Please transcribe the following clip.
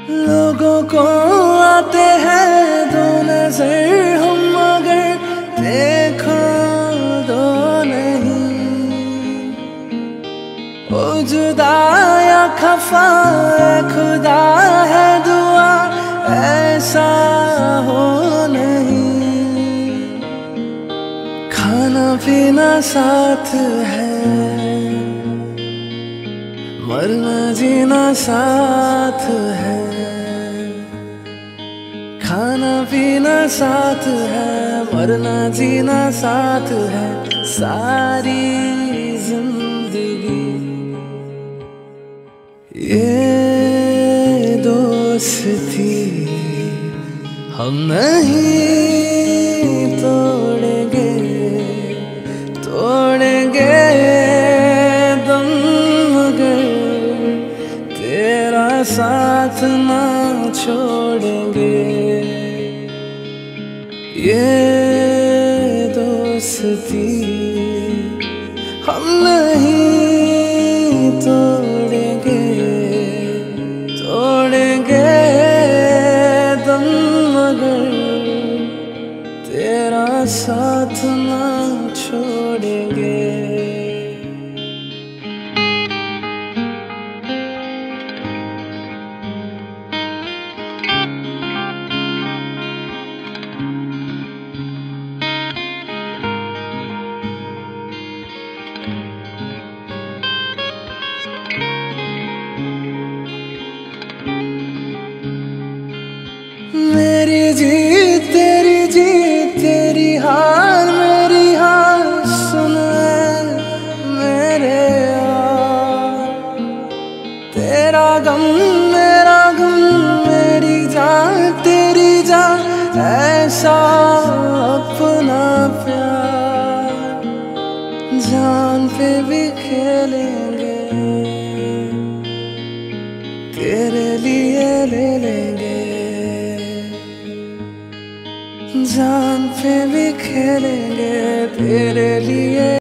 लोगों को आते हैं दो नजर, हम मगर देखो दो नहीं। ओ जुदा या खफा खुदा है दुआ ऐसा हो नहीं। खाना पीना साथ है, मरना जीना साथ है। खाना पीना साथ है, मरना जीना साथ है। सारी जिंदगी ये दोस्ती हम नहीं तोड़ेंगे, तोड़ेंगे दम मगर तेरा साथ ना छोड़ेंगे। ये दोस्ती हम नहीं तोड़ेंगे, तोड़ेंगे दम मगर तेरा साथ ना छोड़ेंगे। मेरी जीत तेरी जीत, तेरी हार मेरी हार, सुन मेरे यार। तेरा गम मेरा गम, मेरी जान तेरी जान, ऐसा अपना प्यार। जान पे भी खेलेंगे, तेरे लिए ले लेंगे। जान पे भी खेलेंगे तेरे लिए।